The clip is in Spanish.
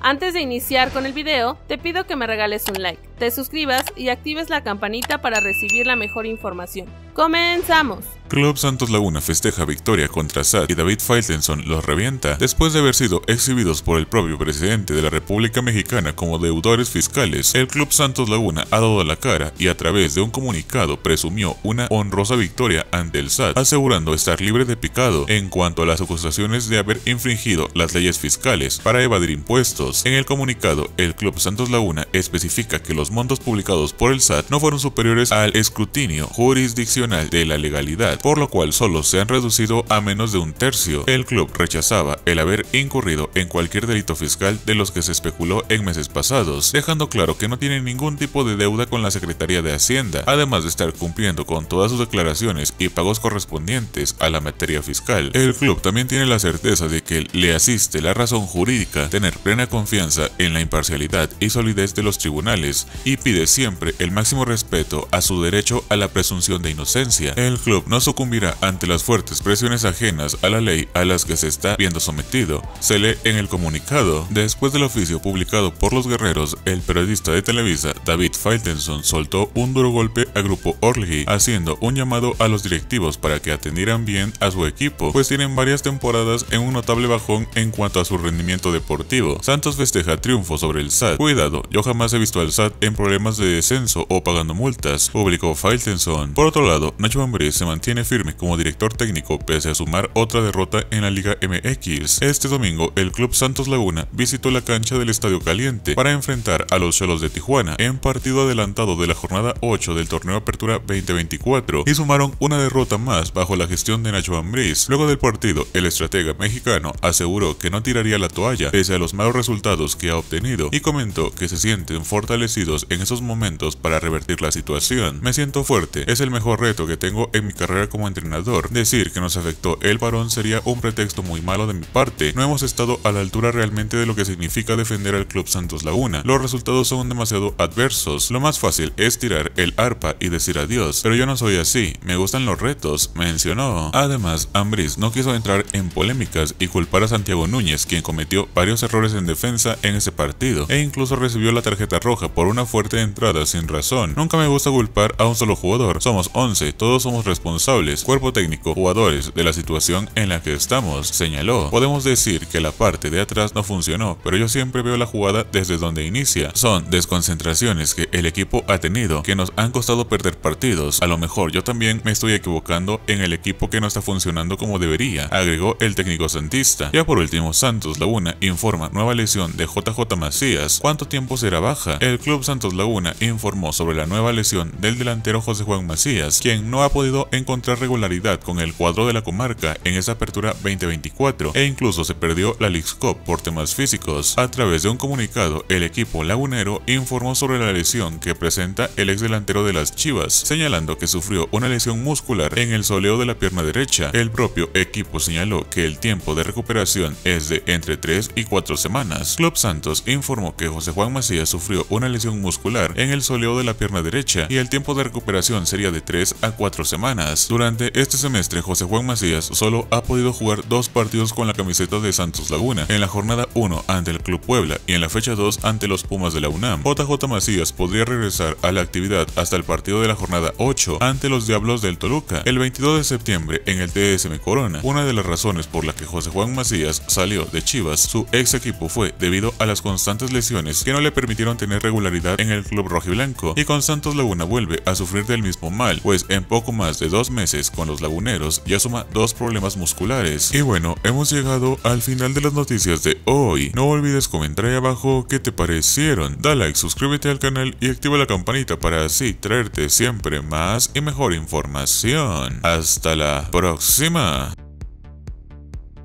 Antes de iniciar con el video, te pido que me regales un like, te suscribas y actives la campanita para recibir la mejor información. ¡Comenzamos! Club Santos Laguna festeja victoria contra SAT y David Faitelson los revienta después de haber sido exhibidos por el propio presidente de la República Mexicana como deudores fiscales. El Club Santos Laguna ha dado la cara y a través de un comunicado presumió una honrosa victoria ante el SAT, asegurando estar libre de pecado en cuanto a las acusaciones de haber infringido las leyes fiscales para evadir impuestos. En el comunicado, el Club Santos Laguna especifica que los montos publicados por el SAT no fueron superiores al escrutinio jurisdiccional de la legalidad, por lo cual solo se han reducido a menos de un tercio. El club rechazaba el haber incurrido en cualquier delito fiscal de los que se especuló en meses pasados, dejando claro que no tiene ningún tipo de deuda con la Secretaría de Hacienda, además de estar cumpliendo con todas sus declaraciones y pagos correspondientes a la materia fiscal. El club también tiene la certeza de que le asiste la razón jurídica, tener plena confianza en la imparcialidad y solidez de los tribunales, y pide siempre el máximo respeto a su derecho a la presunción de inocencia. El club no sucumbirá ante las fuertes presiones ajenas a la ley a las que se está viendo sometido. Se lee en el comunicado: después del oficio publicado por los guerreros, el periodista de Televisa, David Faitelson, soltó un duro golpe a Grupo Orlegui, haciendo un llamado a los directivos para que atendieran bien a su equipo, pues tienen varias temporadas en un notable bajón en cuanto a su rendimiento deportivo. Santos festeja triunfo sobre el SAT. Cuidado, yo jamás he visto al SAT en problemas de descenso o pagando multas, publicó Faitelson. Por otro lado, Nacho Ambriz se mantiene firme como director técnico pese a sumar otra derrota en la Liga MX. Este domingo, el Club Santos Laguna visitó la cancha del Estadio Caliente para enfrentar a los Xolos de Tijuana en partido adelantado de la jornada 8 del torneo Apertura 2024 y sumaron una derrota más bajo la gestión de Nacho Ambriz. Luego del partido, el estratega mexicano aseguró que no tiraría la toalla pese a los malos resultados que ha obtenido y comentó que se sienten fortalecidos en esos momentos para revertir la situación. Me siento fuerte, es el mejor reto que tengo en mi carrera como entrenador. Decir que nos afectó el parón sería un pretexto muy malo de mi parte. No hemos estado a la altura realmente de lo que significa defender al Club Santos Laguna. Los resultados son demasiado adversos. Lo más fácil es tirar el arpa y decir adiós, pero yo no soy así. Me gustan los retos, mencionó. Además, Ambriz no quiso entrar en polémicas y culpar a Santiago Núñez, quien cometió varios errores en defensa en ese partido e incluso recibió la tarjeta roja por una fuerte entrada sin razón. Nunca me gusta culpar a un solo jugador. Somos 11, todos somos responsables, cuerpo técnico, jugadores, de la situación en la que estamos, señaló. Podemos decir que la parte de atrás no funcionó, pero yo siempre veo la jugada desde donde inicia. Son desconcentraciones que el equipo ha tenido, que nos han costado perder partidos. A lo mejor yo también me estoy equivocando en el equipo que no está funcionando como debería, agregó el técnico santista. Ya por último, Santos Laguna informa nueva lesión de JJ Macías. ¿Cuánto tiempo será baja? El Club Santos Laguna informó sobre la nueva lesión del delantero José Juan Macías, quien no ha podido encontrar regularidad con el cuadro de la comarca en esa apertura 2024 e incluso se perdió la Leagues Cup por temas físicos. A través de un comunicado, el equipo lagunero informó sobre la lesión que presenta el ex delantero de las Chivas, señalando que sufrió una lesión muscular en el soleo de la pierna derecha. El propio equipo señaló que el tiempo de recuperación es de entre 3 y 4 semanas. Club Santos informó que José Juan Macías sufrió una lesión muscular en el soleo de la pierna derecha y el tiempo de recuperación sería de 3 a 4 semanas. Durante este semestre, José Juan Macías solo ha podido jugar 2 partidos con la camiseta de Santos Laguna, en la jornada 1 ante el Club Puebla y en la fecha 2 ante los Pumas de la UNAM. JJ Macías podría regresar a la actividad hasta el partido de la jornada 8 ante los Diablos del Toluca el 22 de septiembre en el TSM Corona. Una de las razones por la que José Juan Macías salió de Chivas, su ex equipo, fue debido a las constantes lesiones que no le permitieron tener regularidad en el club rojiblanco, y con Santos Laguna vuelve a sufrir del mismo mal, pues en poco más de 2 meses con los laguneros ya suma 2 problemas musculares. Y bueno, hemos llegado al final de las noticias de hoy. No olvides comentar ahí abajo qué te parecieron, da like, suscríbete al canal y activa la campanita para así traerte siempre más y mejor información. Hasta la próxima.